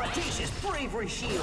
Audacious bravery shield.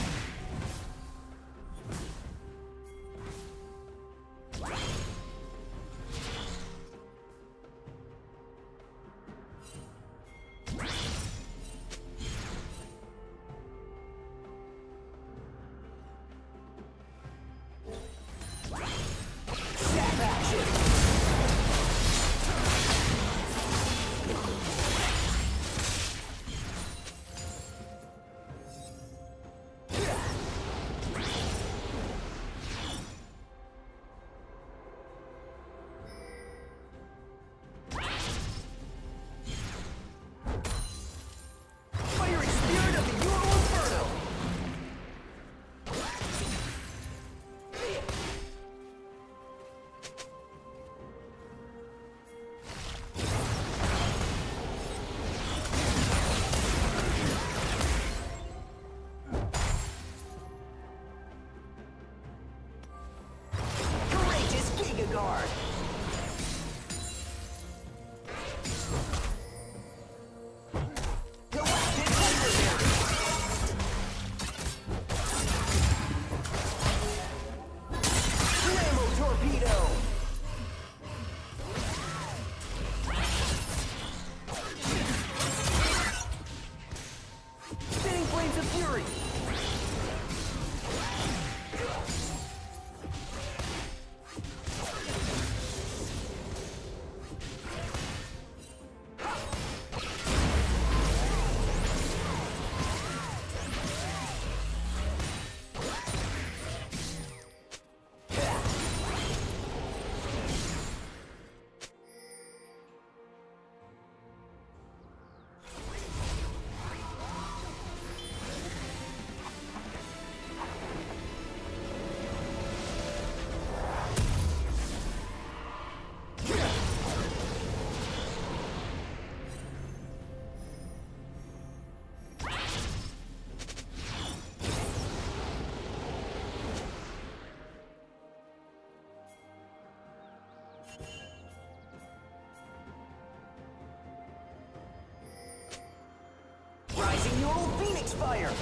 Guard. Galactic Hyper Rambo Torpedo. Spinning Flames of Fury. Rising Neural Phoenix Fire!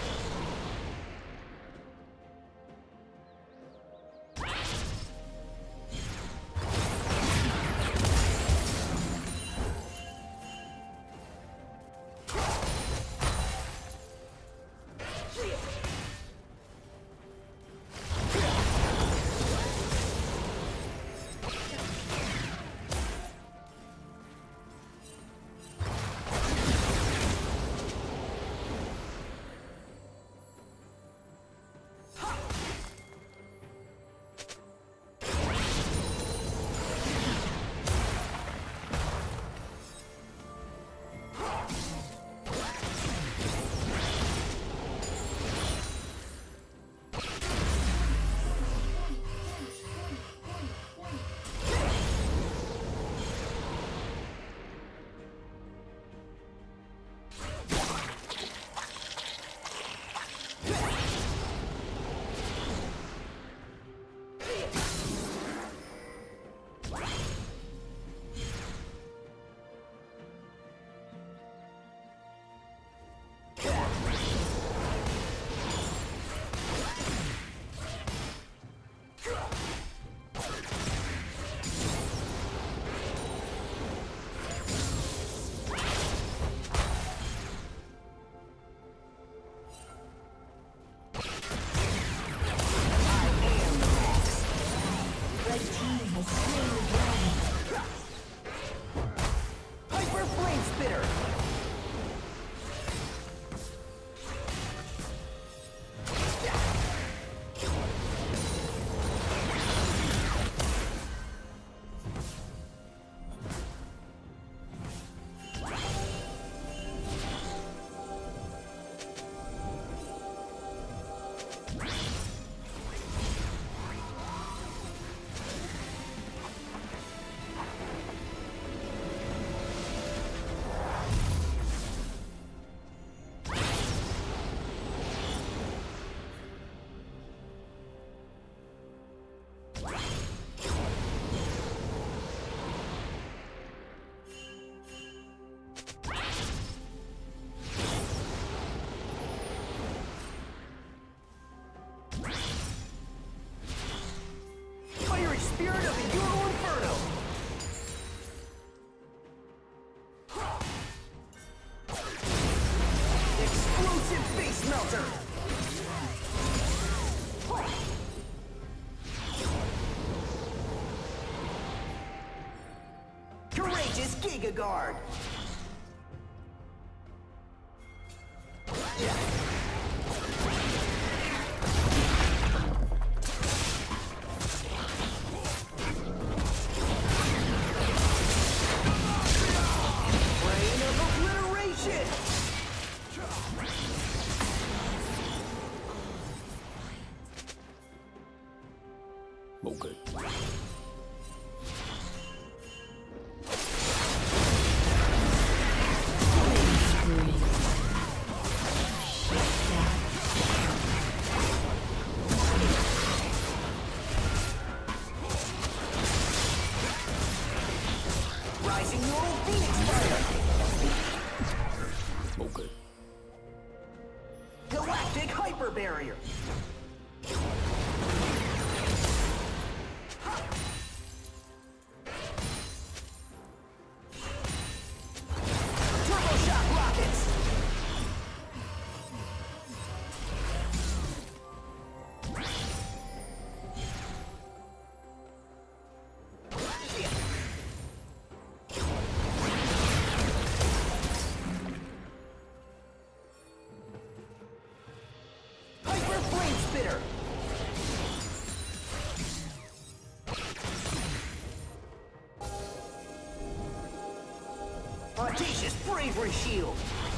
melter. Courageous Giga Guard. Rain of obliteration. Okay. Rising Neural Phoenix Fire. Okay. Galactic Hyper Barrier. Turbo Shock Rockets. Hyper Flame Spitter. Audacious Bravery Shield.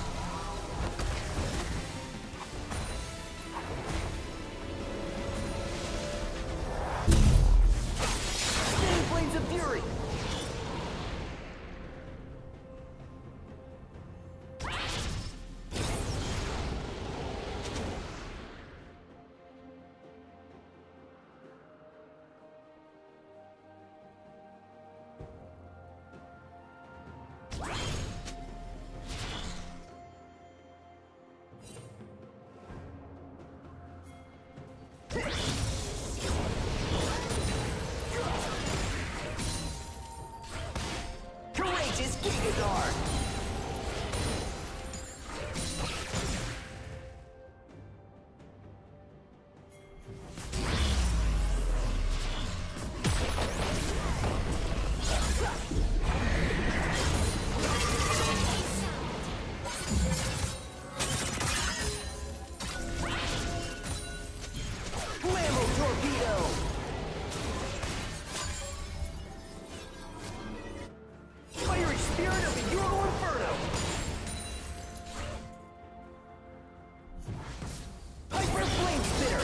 Spinning Flames of Fury. Courageous Giga Guard. Flammo Torpedo. Fiery Spirit of the Euro Inferno. Hyper Flame Spitter.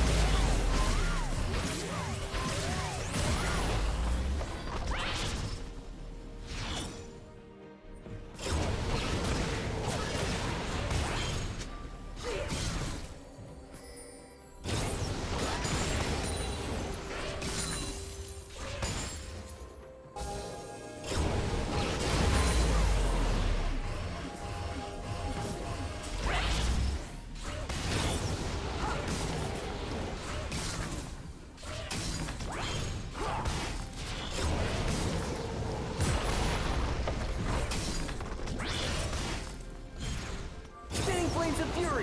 Spinning Flames of Fury.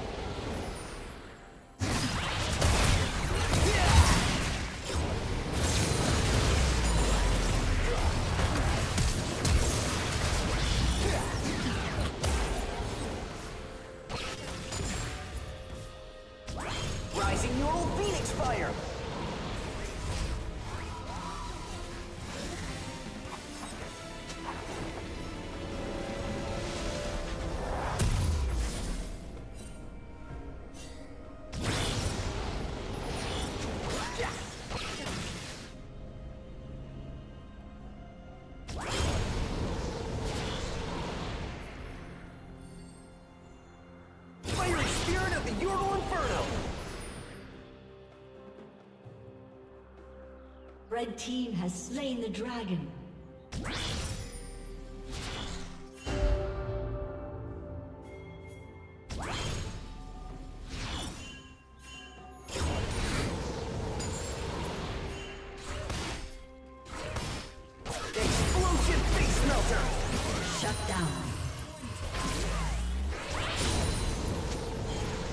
Rising Neural Phoenix Fire. Fiery Spirit of the Euro Inferno. Red team has slain the dragon. Explosive Face Melter. Shut down.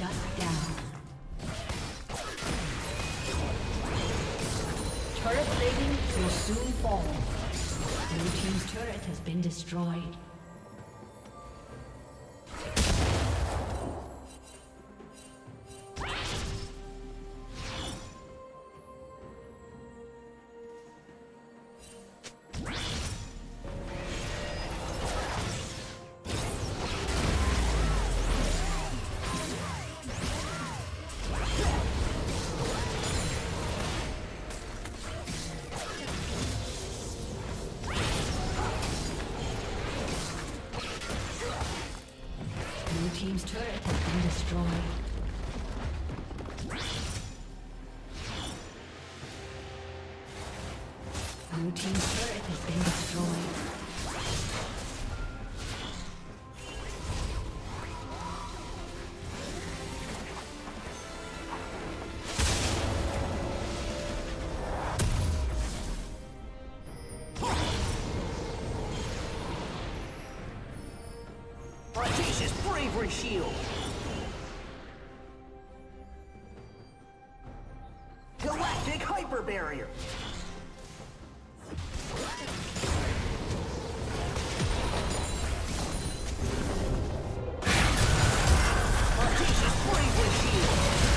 Shut down. Turret plating will soon fall. Blue team's turret has been destroyed. Team's turret has been destroyed. Blue team's turret has been destroyed. Bravery shield. Galactic hyper barrier. Audacious bravery shield.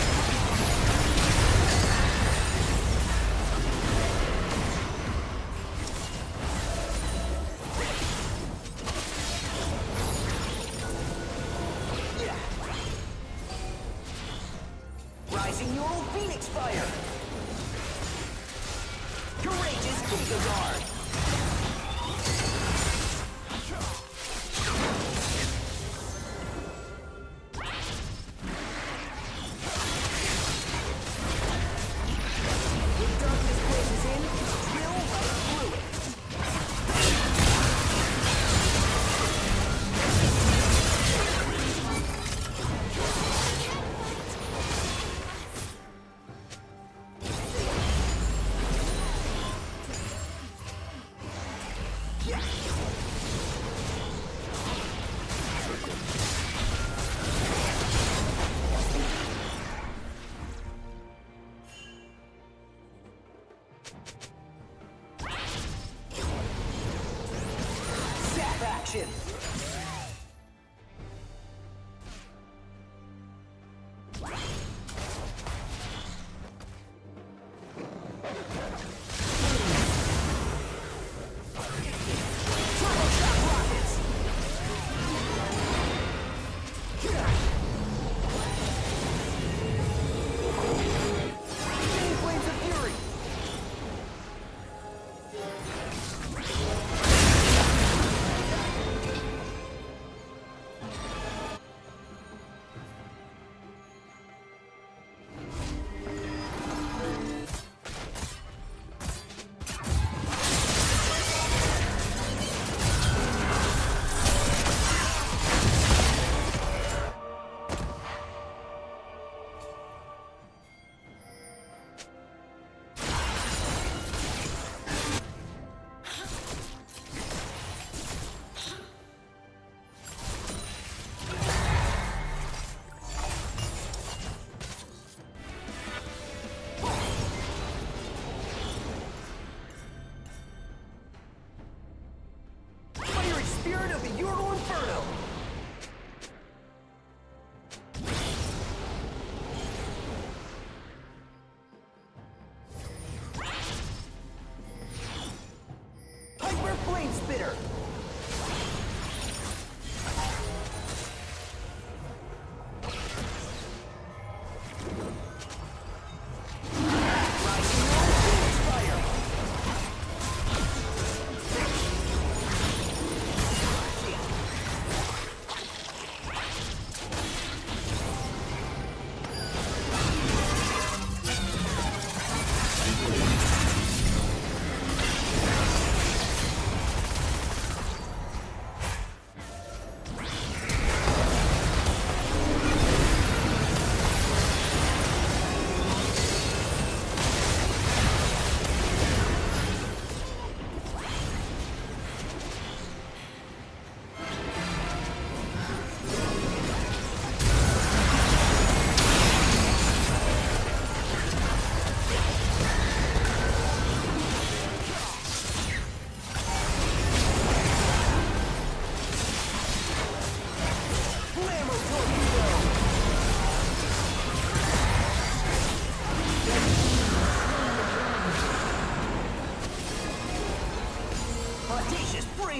Rising neural phoenix fire. Courageous Giga Guard. When darkness closes in, drill right through it.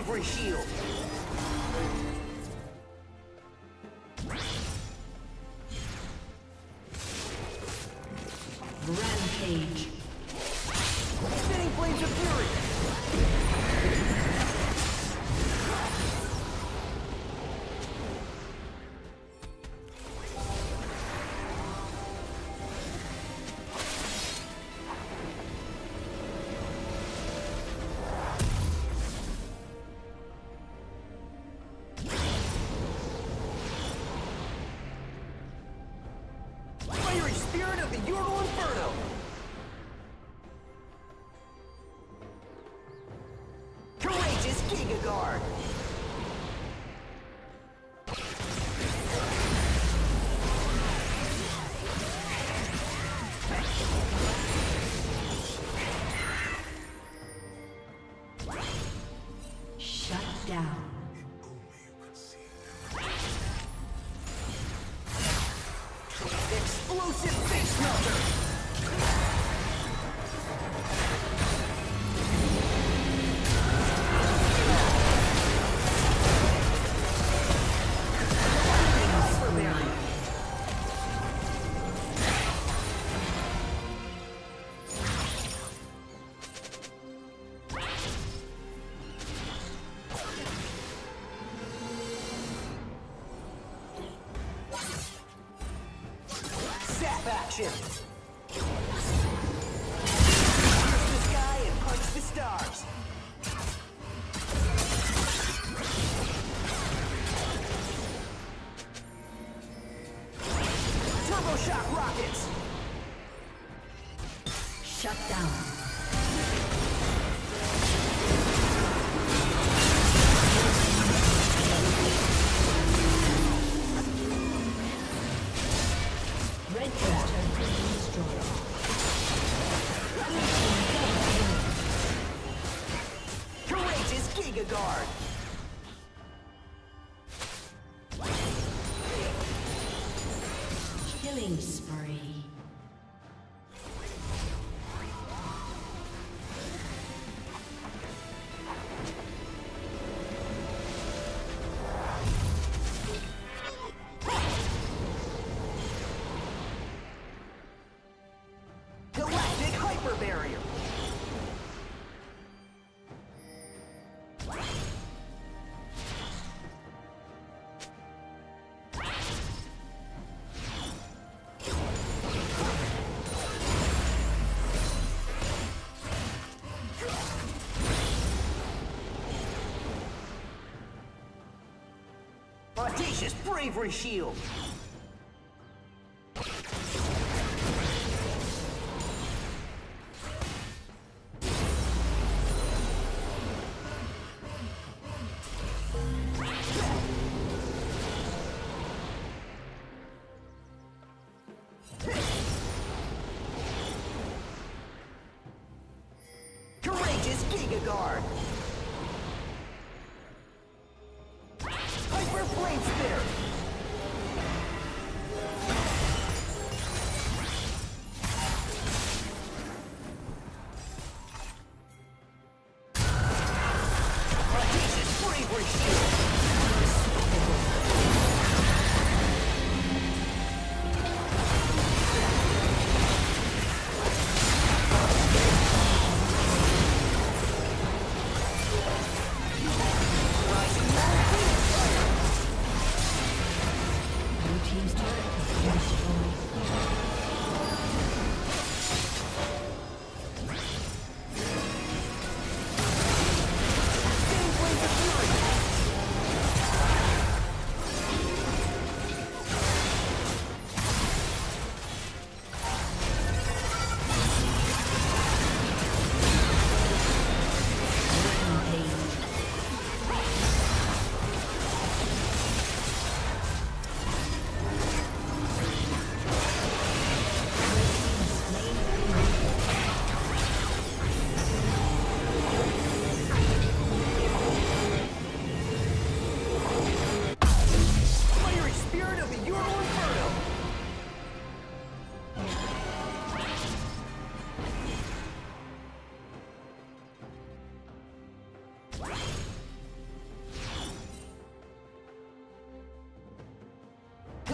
bravery shield. Rampage. Spinning flames of fury. Fiery spirit of the Ural Inferno. Courageous Giga Guard. Shut down. Explosive face melter. Zap action. Pierce the sky and punch the stars. Turbo shock rockets. Shut down. Red team's turret has been destroyed. Courageous Giga Guard. Killing spree. Galactic Hyper Barrier. Audacious Bravery Shield. Courageous Giga Guard. Hyper Flame Spitter. Audacious Bravery Shield. Rising Malphite fire. Blue team's turret has been destroyed. Spinning flames of fury.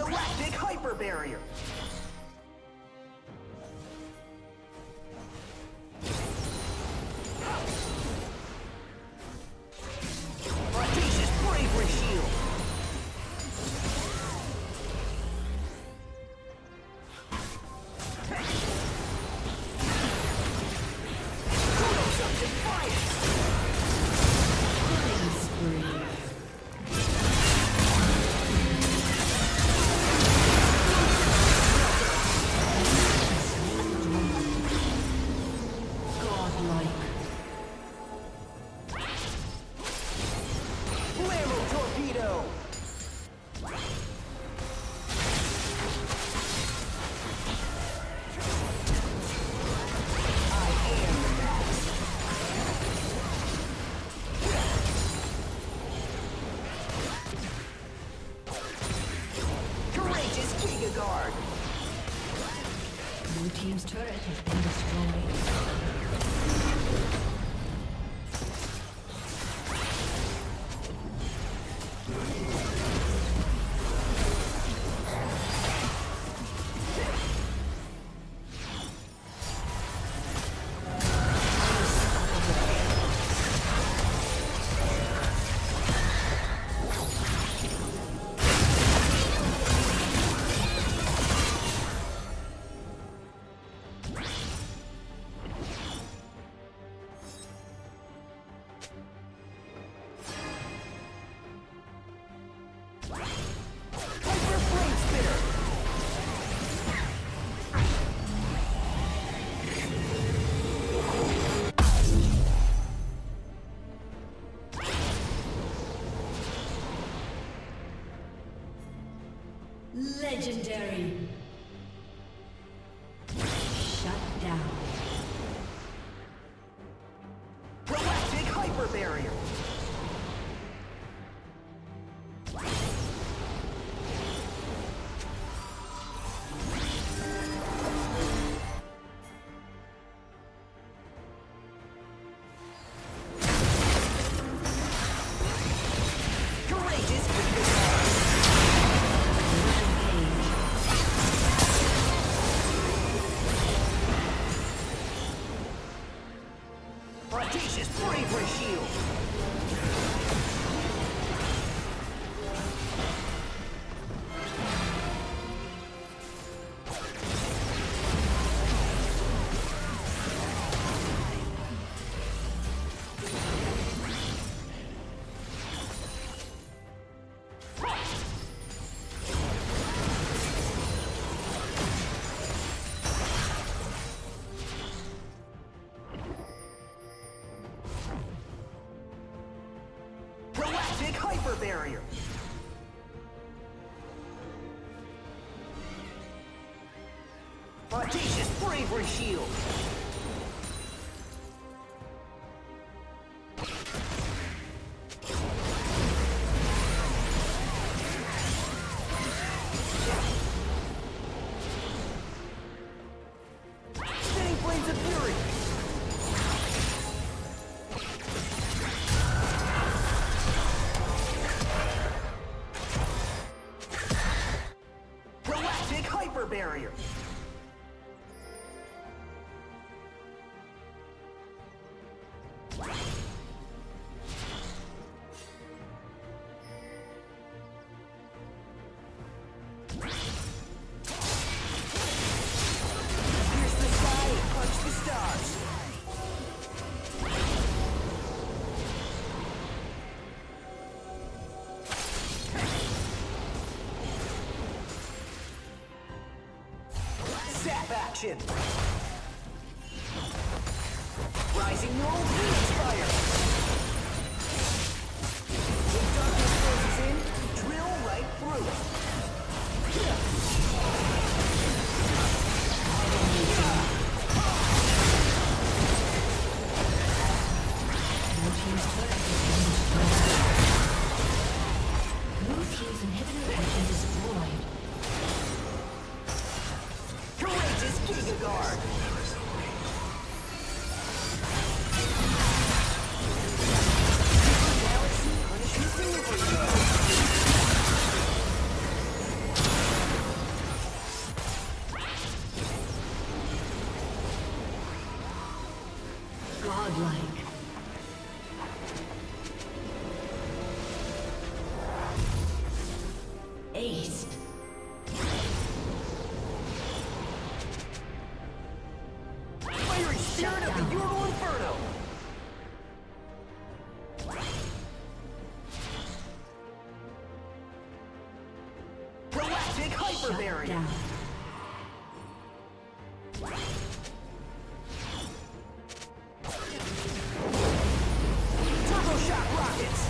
Galactic hyper barrier. Audacious bravery shield. Blue team's turret has been destroyed. Legendary. Shut down. Galactic hyper barrier. Audacious bravery shield. Galactic hyper barrier. Audacious bravery shield. Spinning flames of fury. Hyper barrier. Pierce the sky and punch the stars. Zap action! Rising Neural Phoenix Fire! When darkness closes in, drill right through it! Blue team's inhibitor has been destroyed. Courageous Giga Guard! Galactic Hyper Barrier. Down. Turbo Shock Rockets.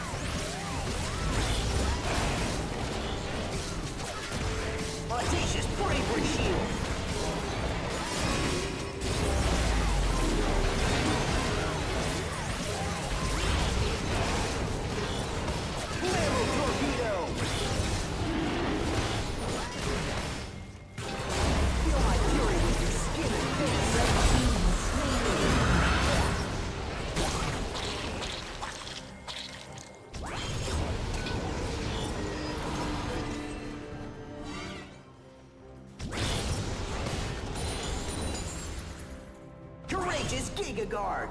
Audacious Bravery Shield. Flammo Torpedo. Feel my fury with your skin and face. Courageous Giga Guard.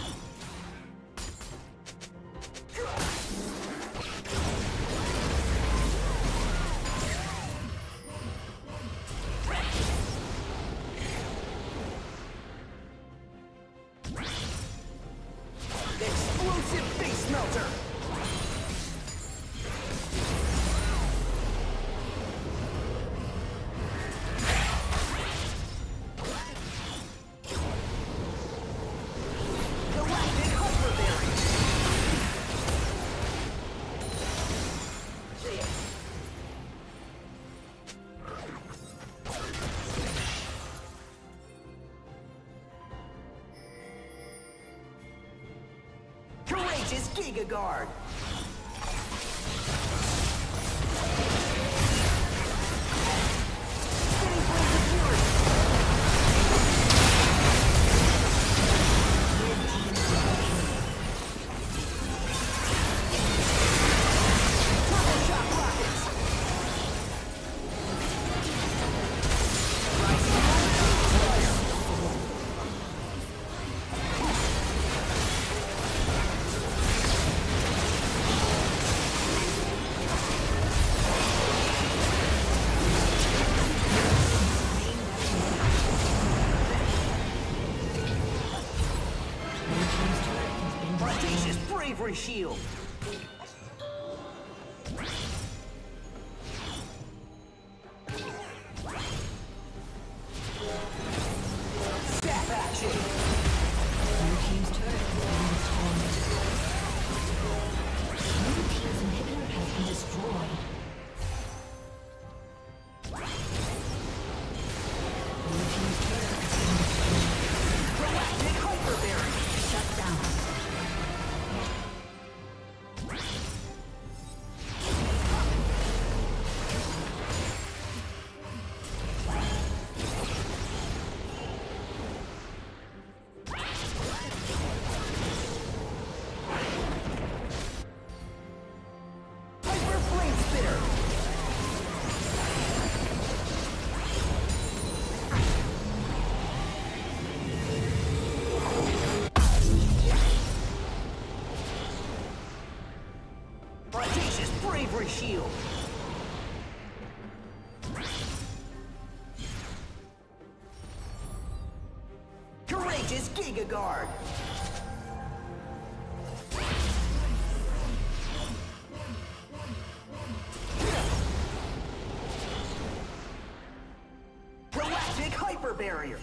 Explosive Face Melter. Galactic Hyper Barrier. Courageous Giga Guard. Spinning Blades of Fury. Turbo Shock Rockets. Audacious Bravery Shield. Staff action. Blue team's turret has been destroyed. Blue team's inhibitor has been destroyed. Blue team's turret has been destroyed. Galactic Hyper Barrier. Shut down. Hyper Flame Spitter. Audacious Bravery Shield. Courageous Giga Guard. Galactic Hyper Barrier.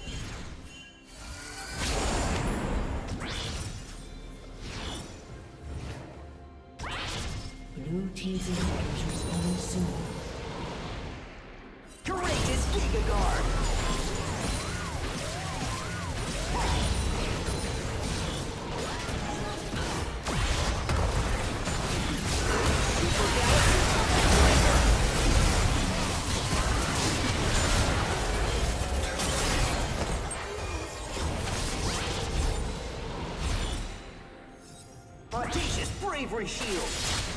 Blue team's inhibitors respond soon. Courageous Giga Guard. Super Galaxy. Audacious Bravery Shield.